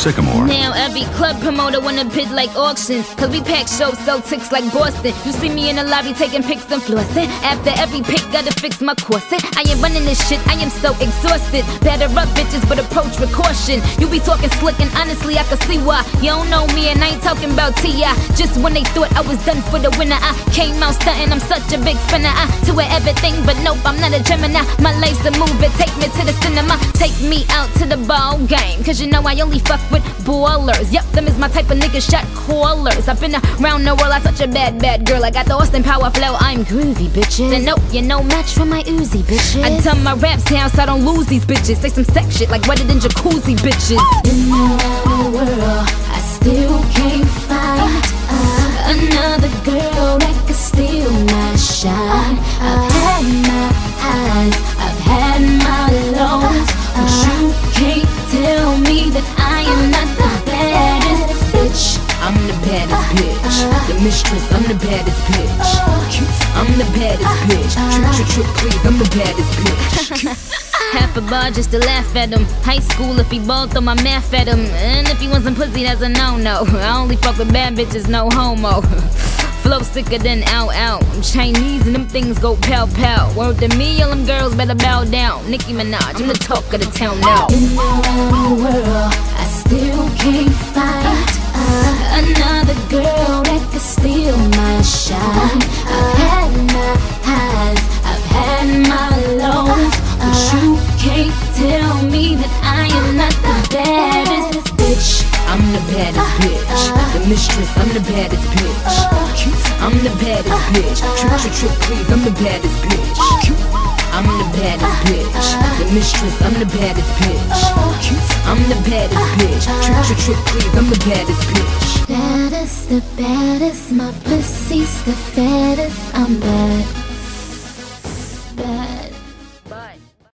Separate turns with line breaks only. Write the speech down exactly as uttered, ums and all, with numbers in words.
Sycamore.
Now every club promoter wanna bid like auctions, cause we pack shows, sell ticks like Boston. You see me in the lobby taking pics and flossing. After every pic, gotta fix my corset. I ain't running this shit, I am so exhausted. Better up bitches, but approach with caution. You be talking slick and honestly I can see why. You don't know me and I ain't talking about T I. Just when they thought I was done for the winner, I came out stunting, I'm such a big spinner. I do it everything, but nope, I'm not a Gemini. My life's a movie, take me to the cinema. Take me out to the ball game, cause you know I only fuck with ballers. Yep, them is my type of nigga shot callers. I've been around the world, I'm such a bad, bad girl. I got the Austin Power flow, I'm groovy, bitches. Then nope, you're no match for my Uzi, bitches. I dumb my raps down so I don't lose these bitches. Say some sex shit like wetter than jacuzzi, bitches.
Been around the world, I still can't find uh, another girl that could steal my shine. I've had my highs, I've had my lows, but you can't tell me that I am not the baddest bitch.
I'm the baddest bitch, the mistress, I'm the baddest bitch. I'm the baddest bitch, trip, trip, trip, please, I'm the baddest bitch. Half a bar just to laugh at him. High school if he balled, throw my math at him. And if he want some pussy, that's a no-no. I only fuck with bad bitches, no homo. Flow sicker than out out. I'm Chinese and them things go pow pow. Word to me, all them girls better bow down. Nicki Minaj, I'm the talk of the town now.
Been around the world, I still can't find uh, another girl that could steal my shine. I've had my highs, I've had my lows, but you can't tell me that I am not the baddest bitch.
I'm the baddest bitch, the mistress, I'm the baddest bitch. I'm the baddest bitch, trip, trip, trip, please, I'm the baddest bitch. I'm the baddest bitch, the mistress, I'm the baddest bitch. I'm the baddest bitch, trip, trip, trip, please, I'm the baddest bitch.
Baddest, the baddest, my pussy's the fattest, I'm bad.